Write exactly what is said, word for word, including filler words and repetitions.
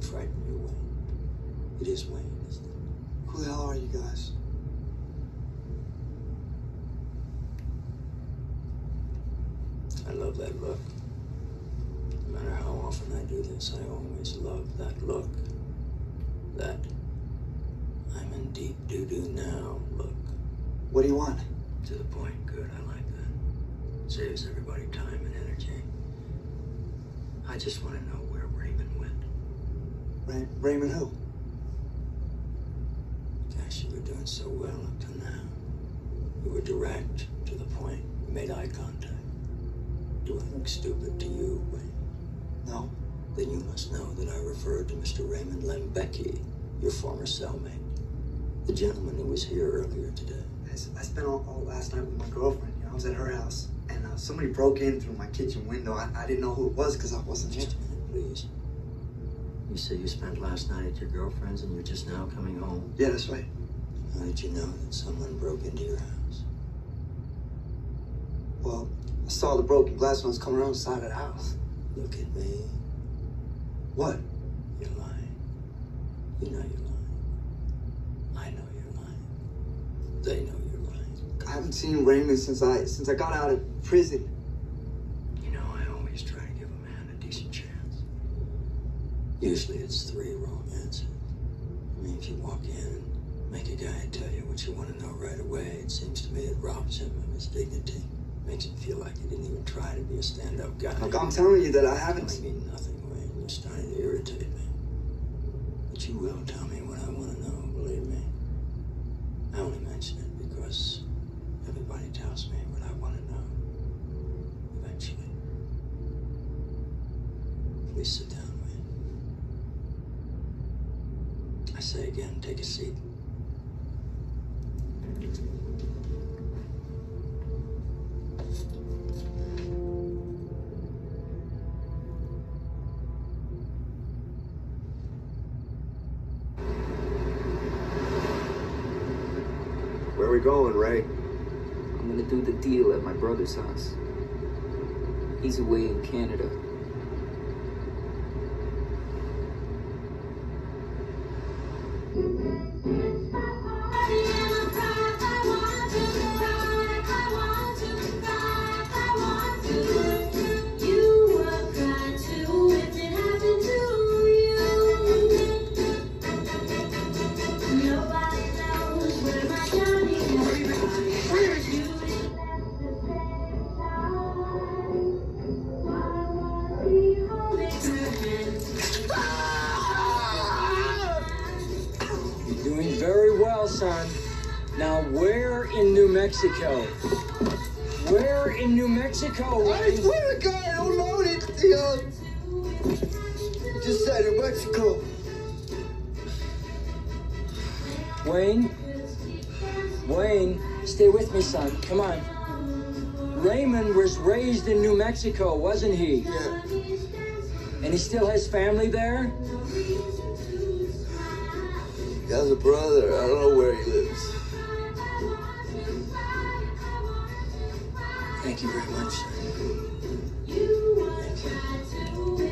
frighten you, Wayne. It is Wayne, isn't it? Who the hell are you guys? I love that look. No matter how often I do this, I always love that look. That I'm in deep doo-doo now look. What do you want? To the point, good, I like that. Saves everybody time and energy. I just want to know where Raymond went. Ray Raymond who? Gosh, you were doing so well up to now. You were direct, to the point. You made eye contact. Do I look stupid to you, Wayne? No. Then you must know that I referred to Mister Raymond Lembecki, your former cellmate. The gentleman who was here earlier today. I spent all, all last night with my girlfriend. You know, I was at her house, and uh, somebody broke in through my kitchen window. I, I didn't know who it was because I wasn't here. Just a minute, please. You say you spent last night at your girlfriend's and you're just now coming home? Yeah, that's right. How did you know that someone broke into your house? Well, I saw the broken glass when I was coming around the side of the house. Look at me. What? You're lying. You know you're lying. I know you're lying. They know you're lying. I haven't seen Raymond since I since I got out of prison. You know, I always try to give a man a decent chance. Usually it's three wrong answers. I mean, if you walk in and make a guy tell you what you want to know right away, it seems to me it robs him of his dignity. Makes him feel like he didn't even try to be a stand-up guy. Look, I'm telling you that I haven't. I mean nothing, Wayne. You're starting to irritate me. But you will tell me what I want to know, believe me. I only mention it because everybody tells me what I want to know. Eventually. Please sit down, Wayne. I say again, take a seat. Where are we going, Ray? I'm gonna do the deal at my brother's house. He's away in Canada. Son. Now, where in New Mexico? Where in New Mexico? I swear to God, I don't know it. The, uh, it just said New Mexico. Wayne? Wayne, stay with me, son. Come on. Raymond was raised in New Mexico, wasn't he? Yeah. And he still has family there? He has a brother. I don't know where he lives. Thank you very much, sir. Thank you.